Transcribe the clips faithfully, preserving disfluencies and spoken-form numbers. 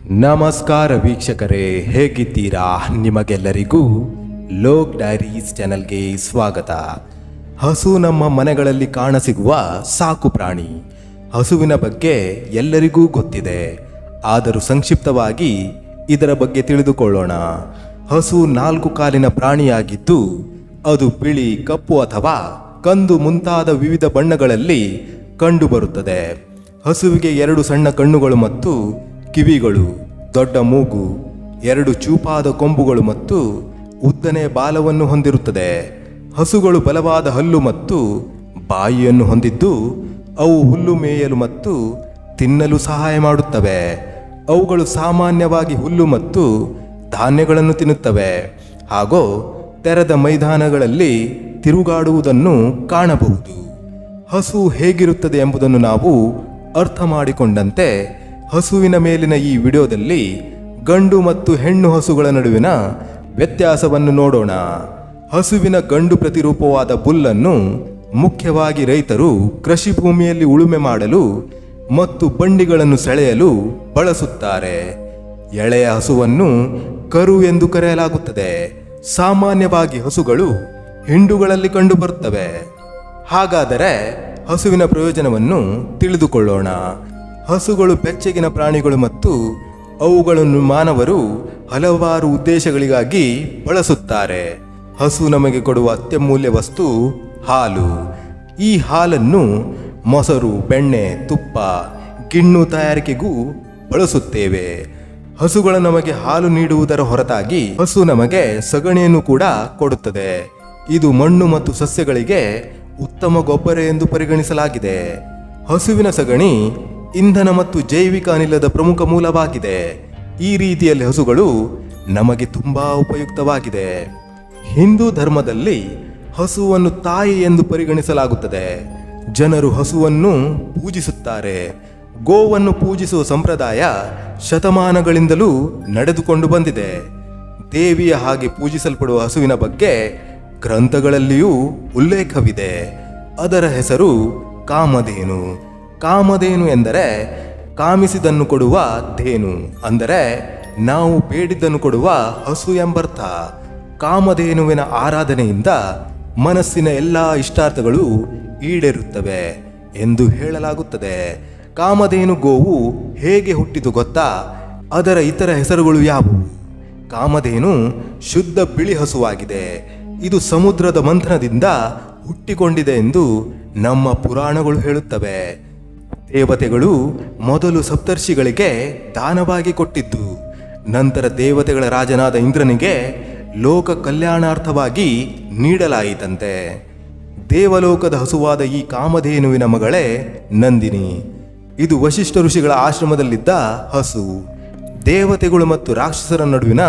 ನಮಸ್ಕಾರ ವೀಕ್ಷಕರೇ, ಹೇಗಿದ್ದೀರಾ? ನಿಮಗೆಲ್ಲರಿಗೂ ಲೋಕ್ ಡೈರೀಸ್ ಚಾನೆಲ್ಗೆ ಸ್ವಾಗತ. ಹಸು ನಮ್ಮ ಮನೆಗಳಲ್ಲಿ ಕಾಣಸಿಗುವ ಸಾಕು ಪ್ರಾಣಿ. ಹಸುವಿನ ಬಗ್ಗೆ ಎಲ್ಲರಿಗೂ ಗೊತ್ತಿದೆ, ಆದರೂ ಸಂಕ್ಷಿಪ್ತವಾಗಿ ಇದರ ಬಗ್ಗೆ ತಿಳಿದುಕೊಳ್ಳೋಣ. ಹಸು ನಾಲ್ಕು ಕಾಲಿನ ಪ್ರಾಣಿಯಾಗಿದ್ದು ಅದು ಬಿಳಿ, ಕಪ್ಪು ಅಥವಾ ಕಂದು ಮುಂತಾದ ವಿವಿಧ ಬಣ್ಣಗಳಲ್ಲಿ ಕಂಡುಬರುತ್ತದೆ. ಹಸುವಿಗೆ ಎರಡು ಸಣ್ಣ ಕಣ್ಣುಗಳು ಮತ್ತು ಕಿವಿಗಳು, ದೊಡ್ಡ ಮೂಗು, ಎರಡು ಚೂಪಾದ ಕೊಂಬುಗಳು ಮತ್ತು ಉದ್ದನೆಯ ಬಾಲವನ್ನು ಹೊಂದಿರುತ್ತದೆ. ಹಸುಗಳು ಬಲವಾದ ಹಲ್ಲು ಮತ್ತು ಬಾಯಿಯನ್ನು ಹೊಂದಿದ್ದು ಅವು ಹುಲ್ಲು ಮೇಯಲು ಮತ್ತು ತಿನ್ನಲು ಸಹಾಯ ಮಾಡುತ್ತವೆ. ಅವುಗಳು ಸಾಮಾನ್ಯವಾಗಿ ಹುಲ್ಲು ಮತ್ತು ಧಾನ್ಯಗಳನ್ನು ತಿನ್ನುತ್ತವೆ ಹಾಗೂ ತೆರೆದ ಮೈದಾನಗಳಲ್ಲಿ ತಿರುಗಾಡುವುದನ್ನು ಕಾಣಬಹುದು. ಹಸು ಹೇಗಿರುತ್ತದೆ ಎಂಬುದನ್ನು ನಾವು ಅರ್ಥ ಮಾಡಿಕೊಂಡಂತೆ ಹಸುವಿನ ಮೇಲಿನ ಈ ವಿಡಿಯೋದಲ್ಲಿ ಗಂಡು ಮತ್ತು ಹೆಣ್ಣು ಹಸುಗಳ ನಡುವಿನ ವ್ಯತ್ಯಾಸವನ್ನು ನೋಡೋಣ. ಹಸುವಿನ ಗಂಡು ಪ್ರತಿರೂಪವಾದ ಬುಲ್ಲನ್ನು ಮುಖ್ಯವಾಗಿ ರೈತರು ಕೃಷಿ ಭೂಮಿಯಲ್ಲಿ ಉಳುಮೆ ಮಾಡಲು ಮತ್ತು ಬಂಡಿಗಳನ್ನು ಸೆಳೆಯಲು ಬಳಸುತ್ತಾರೆ. ಎಳೆಯ ಹಸುವನ್ನು ಕರು ಎಂದು ಕರೆಯಲಾಗುತ್ತದೆ. ಸಾಮಾನ್ಯವಾಗಿ ಹಸುಗಳು ಹಿಂಡುಗಳಲ್ಲಿ ಕಂಡುಬರುತ್ತವೆ. ಹಾಗಾದರೆ ಹಸುವಿನ ಪ್ರಯೋಜನವನ್ನು ತಿಳಿದುಕೊಳ್ಳೋಣ. ಹಸುಗಳು ಬೆಚ್ಚಗಿನ ಪ್ರಾಣಿಗಳು ಮತ್ತು ಅವುಗಳನ್ನು ಮಾನವರು ಹಲವಾರು ಉದ್ದೇಶಗಳಿಗಾಗಿ ಬಳಸುತ್ತಾರೆ. ಹಸು ನಮಗೆ ಕೊಡುವ ಅತ್ಯಮೂಲ್ಯ ವಸ್ತು ಹಾಲು. ಈ ಹಾಲನ್ನು ಮೊಸರು, ಬೆಣ್ಣೆ, ತುಪ್ಪ, ಗಿಣ್ಣು ತಯಾರಿಕೆಗೂ ಬಳಸುತ್ತೇವೆ. ಹಸುಗಳು ನಮಗೆ ಹಾಲು ನೀಡುವುದರ ಹೊರತಾಗಿ ಹಸು ನಮಗೆ ಸಗಣಿಯನ್ನು ಕೂಡ ಕೊಡುತ್ತದೆ. ಇದು ಮಣ್ಣು ಮತ್ತು ಸಸ್ಯಗಳಿಗೆ ಉತ್ತಮ ಗೊಬ್ಬರ ಎಂದು ಪರಿಗಣಿಸಲಾಗಿದೆ. ಹಸುವಿನ ಸಗಣಿ ಇಂಧನ ಮತ್ತು ಜೈವಿಕ ಅನಿಲದ ಪ್ರಮುಖ ಮೂಲವಾಗಿದೆ. ಈ ರೀತಿಯಲ್ಲಿ ಹಸುಗಳು ನಮಗೆ ತುಂಬಾ ಉಪಯುಕ್ತವಾಗಿದೆ. ಹಿಂದೂ ಧರ್ಮದಲ್ಲಿ ಹಸುವನ್ನು ತಾಯಿ ಎಂದು ಪರಿಗಣಿಸಲಾಗುತ್ತದೆ. ಜನರು ಹಸುವನ್ನು ಪೂಜಿಸುತ್ತಾರೆ. ಗೋವನ್ನು ಪೂಜಿಸುವ ಸಂಪ್ರದಾಯ ಶತಮಾನಗಳಿಂದಲೂ ನಡೆದುಕೊಂಡು ಬಂದಿದೆ. ದೇವಿಯ ಹಾಗೆ ಪೂಜಿಸಲ್ಪಡುವ ಹಸುವಿನ ಬಗ್ಗೆ ಗ್ರಂಥಗಳಲ್ಲಿಯೂ ಉಲ್ಲೇಖವಿದೆ. ಅದರ ಹೆಸರು ಕಾಮಧೇನು. ಕಾಮಧೇನು ಎಂದರೆ ಕಾಮಿಸಿದನ್ನು ಕೊಡುವ ಧೇನು, ಅಂದರೆ ನಾವು ಬೇಡಿದ್ದನ್ನು ಕೊಡುವ ಹಸು ಎಂಬರ್ಥ. ಕಾಮಧೇನುವಿನ ಆರಾಧನೆಯಿಂದ ಮನಸ್ಸಿನ ಎಲ್ಲ ಇಷ್ಟಾರ್ಥಗಳು ಈಡೇರುತ್ತವೆ ಎಂದು ಹೇಳಲಾಗುತ್ತದೆ. ಕಾಮಧೇನು ಗೋವು ಹೇಗೆ ಹುಟ್ಟಿತು ಗೊತ್ತಾ? ಅದರ ಇತರ ಹೆಸರುಗಳು ಯಾವುವು? ಕಾಮಧೇನು ಶುದ್ಧ ಬಿಳಿ ಹಸುವಾಗಿದೆ. ಇದು ಸಮುದ್ರದ ಮಂಥನದಿಂದ ಹುಟ್ಟಿಕೊಂಡಿದೆ ಎಂದು ನಮ್ಮ ಪುರಾಣಗಳು ಹೇಳುತ್ತವೆ. ದೇವತೆಗಳು ಮೊದಲು ಸಪ್ತರ್ಷಿಗಳಿಗೆ ದಾನವಾಗಿ ಕೊಟ್ಟಿದ್ದು, ನಂತರ ದೇವತೆಗಳ ರಾಜನಾದ ಇಂದ್ರನಿಗೆ ಲೋಕ ಕಲ್ಯಾಣಾರ್ಥವಾಗಿ ನೀಡಲಾಯಿತಂತೆ. ದೇವಲೋಕದ ಹಸುವಾದ ಈ ಕಾಮಧೇನುವಿನ ಮಗಳೇ ನಂದಿನಿ. ಇದು ವಶಿಷ್ಠ ಋಷಿಗಳ ಆಶ್ರಮದಲ್ಲಿದ್ದ ಹಸು. ದೇವತೆಗಳು ಮತ್ತು ರಾಕ್ಷಸರ ನಡುವಿನ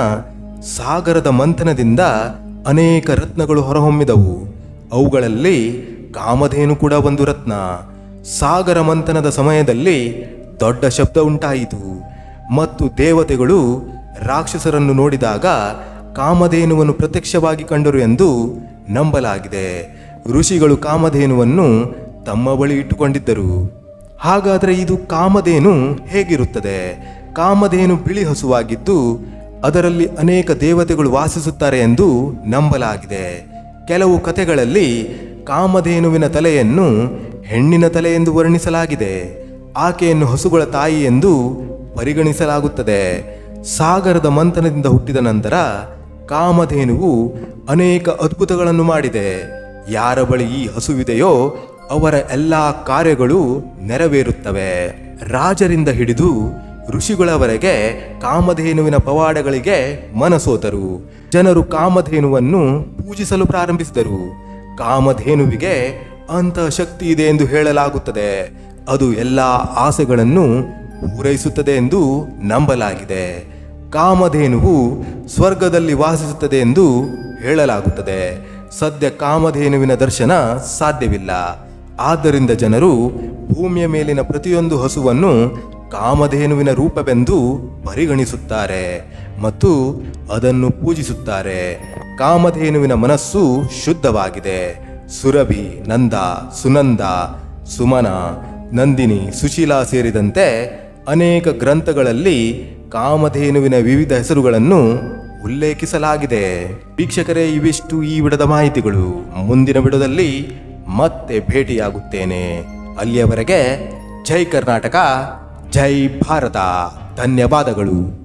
ಸಾಗರದ ಮಂಥನದಿಂದ ಅನೇಕ ರತ್ನಗಳು ಹೊರಹೊಮ್ಮಿದವು. ಅವುಗಳಲ್ಲಿ ಕಾಮಧೇನು ಕೂಡ ಒಂದು ರತ್ನ. ಸಾಗರ ಮಂಥನದ ಸಮಯದಲ್ಲಿ ದೊಡ್ಡ ಶಬ್ದ ಉಂಟಾಯಿತು ಮತ್ತು ದೇವತೆಗಳು ರಾಕ್ಷಸರನ್ನು ನೋಡಿದಾಗ ಕಾಮಧೇನುವನ್ನು ಪ್ರತ್ಯಕ್ಷವಾಗಿ ಕಂಡರು ಎಂದು ನಂಬಲಾಗಿದೆ. ಋಷಿಗಳು ಕಾಮಧೇನುವನ್ನು ತಮ್ಮ ಬಳಿ ಇಟ್ಟುಕೊಂಡಿದ್ದರು. ಹಾಗಾದರೆ ಇದು ಕಾಮಧೇನು ಹೇಗಿರುತ್ತದೆ? ಕಾಮಧೇನು ಬಿಳಿ ಹಸುವಾಗಿದ್ದು ಅದರಲ್ಲಿ ಅನೇಕ ದೇವತೆಗಳು ವಾಸಿಸುತ್ತಾರೆ ಎಂದು ನಂಬಲಾಗಿದೆ. ಕೆಲವು ಕಥೆಗಳಲ್ಲಿ ಕಾಮಧೇನುವಿನ ತಲೆಯನ್ನು ಹೆಣ್ಣಿನ ತಲೆ ಎಂದು ವರ್ಣಿಸಲಾಗಿದೆ. ಆಕೆಯನ್ನು ಹಸುಗಳ ತಾಯಿ ಎಂದು ಪರಿಗಣಿಸಲಾಗುತ್ತದೆ. ಸಾಗರದ ಮಂಥನದಿಂದ ಹುಟ್ಟಿದ ನಂತರ ಕಾಮಧೇನುವು ಅನೇಕ ಅದ್ಭುತಗಳನ್ನು ಮಾಡಿದೆ. ಯಾರ ಬಳಿ ಈ ಹಸುವಿದೆಯೋ ಅವರ ಎಲ್ಲ ಕಾರ್ಯಗಳು ನೆರವೇರುತ್ತವೆ. ರಾಜರಿಂದ ಹಿಡಿದು ಋಷಿಗಳವರೆಗೆ ಕಾಮಧೇನುವಿನ ಪವಾಡಗಳಿಗೆ ಮನಸೋತರು. ಜನರು ಕಾಮಧೇನುವನ್ನು ಪೂಜಿಸಲು ಪ್ರಾರಂಭಿಸಿದರು. ಕಾಮಧೇನುವಿಗೆ ಅಂತ ಶಕ್ತಿ ಇದೆ ಎಂದು ಹೇಳಲಾಗುತ್ತದೆ. ಅದು ಎಲ್ಲ ಆಸೆಗಳನ್ನು ಪೂರೈಸುತ್ತದೆ ಎಂದು ನಂಬಲಾಗಿದೆ. ಕಾಮಧೇನುವು ಸ್ವರ್ಗದಲ್ಲಿ ವಾಸಿಸುತ್ತದೆ ಎಂದು ಹೇಳಲಾಗುತ್ತದೆ. ಸದ್ಯ ಕಾಮಧೇನುವಿನ ದರ್ಶನ ಸಾಧ್ಯವಿಲ್ಲ. ಆದ್ದರಿಂದ ಜನರು ಭೂಮಿಯ ಮೇಲಿನ ಪ್ರತಿಯೊಂದು ಹಸುವನ್ನು ಕಾಮಧೇನುವಿನ ರೂಪವೆಂದು ಪರಿಗಣಿಸುತ್ತಾರೆ ಮತ್ತು ಅದನ್ನು ಪೂಜಿಸುತ್ತಾರೆ. ಕಾಮಧೇನುವಿನ ಮನಸ್ಸು ಶುದ್ಧವಾಗಿದೆ. ಸುರಭಿ, ನಂದ, ಸುನಂದ, ಸುಮನ, ನಂದಿನಿ, ಸುಶೀಲಾ ಸೇರಿದಂತೆ ಅನೇಕ ಗ್ರಂಥಗಳಲ್ಲಿ ಕಾಮಧೇನುವಿನ ವಿವಿಧ ಹೆಸರುಗಳನ್ನು ಉಲ್ಲೇಖಿಸಲಾಗಿದೆ. ವೀಕ್ಷಕರೇ, ಇವಿಷ್ಟು ಈ ವಿಡದ ಮಾಹಿತಿಗಳು. ಮುಂದಿನ ವಿಡದಲ್ಲಿ ಮತ್ತೆ ಭೇಟಿಯಾಗುತ್ತೇನೆ. ಅಲ್ಲಿಯವರೆಗೆ ಜೈ ಕರ್ನಾಟಕ, ಜೈ ಭಾರತ. ಧನ್ಯವಾದಗಳು.